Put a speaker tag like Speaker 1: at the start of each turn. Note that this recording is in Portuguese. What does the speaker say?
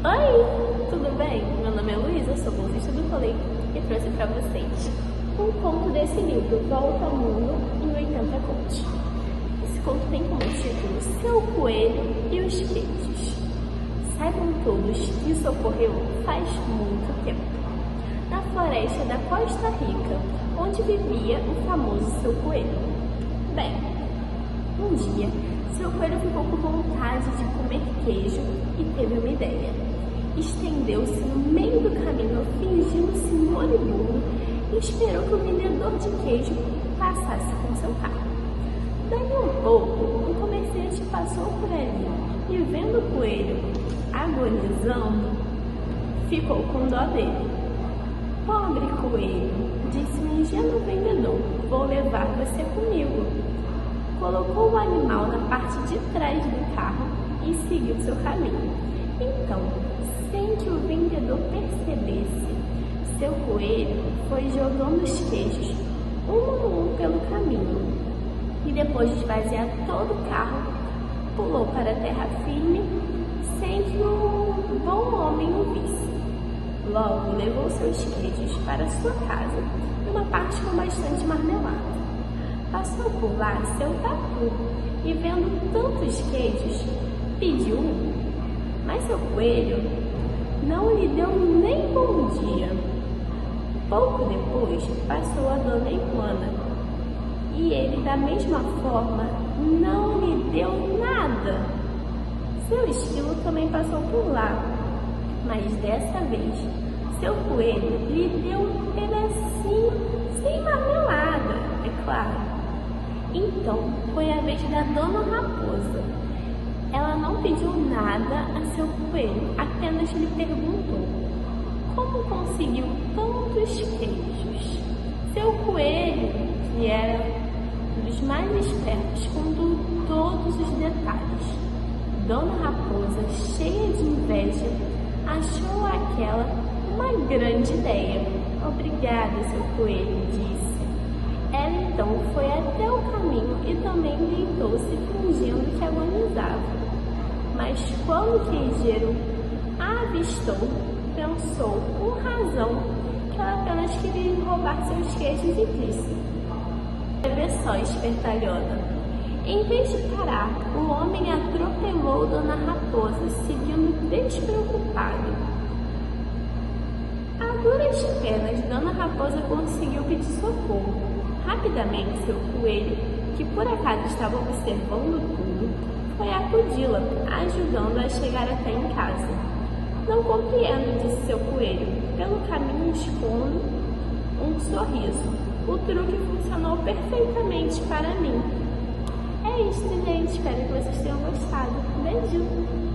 Speaker 1: Oi, tudo bem? Meu nome é Luísa, sou bolsista do colégio e trouxe para vocês um conto desse livro, Volta ao Mundo em 80 Contos. Esse conto tem como título Seu Coelho e os Queijos. Saibam todos que isso ocorreu faz muito tempo, na floresta da Costa Rica, onde vivia o famoso Seu Coelho. Bem, um dia, Seu Coelho ficou com vontade de comer queijo e teve uma ideia. Estendeu-se no meio do caminho, fingindo-se moribundo e esperou que o vendedor de queijo passasse com seu carro. Daí um pouco, o comerciante passou por ali e, vendo o coelho agonizando, ficou com dó dele. Pobre coelho, disse o ingênuo vendedor, vou levar você comigo. Colocou o animal na parte de trás do carro e seguiu seu caminho. Então, sem que o vendedor percebesse, seu coelho foi jogando os queijos um a um pelo caminho e, depois de esvaziar todo o carro, pulou para a terra firme sem que o bom homem o visse. Logo, levou seus queijos para sua casa, numa parte com bastante marmelada. Passou por lá seu tatu e, vendo tantos queijos, pediu um. Mas seu coelho não lhe deu nem bom dia. Pouco depois, passou a dona Iguana e ele, da mesma forma, não lhe deu nada. Seu esquilo também passou por lá, mas dessa vez, seu coelho lhe deu um pedacinho sem marmelada, é claro. Então, foi a vez da dona Raposa. Ela não pediu nada a seu coelho, apenas lhe perguntou como conseguiu tantos queijos. Seu coelho, que era um dos mais espertos, contou todos os detalhes. Dona Raposa, cheia de inveja, achou aquela uma grande ideia. Obrigada, seu coelho, disse. Ela então foi até o caminho e também deitou-se fingindo que agonizava. Mas quando o queijeiro a avistou, pensou com razão que ela apenas queria roubar seus queijos e disse: "Vê só, espertalhona." Em vez de parar, o homem atropelou Dona Raposa, seguindo despreocupado. A duras penas, Dona Raposa conseguiu pedir socorro. Rapidamente, seu coelho, que por acaso estava observando tudo, foi acudi-la, ajudando-a a chegar até em casa. Não compreendo, disse seu coelho, pelo caminho escondo um sorriso. O truque funcionou perfeitamente para mim. É isso, gente. Espero que vocês tenham gostado. Beijo!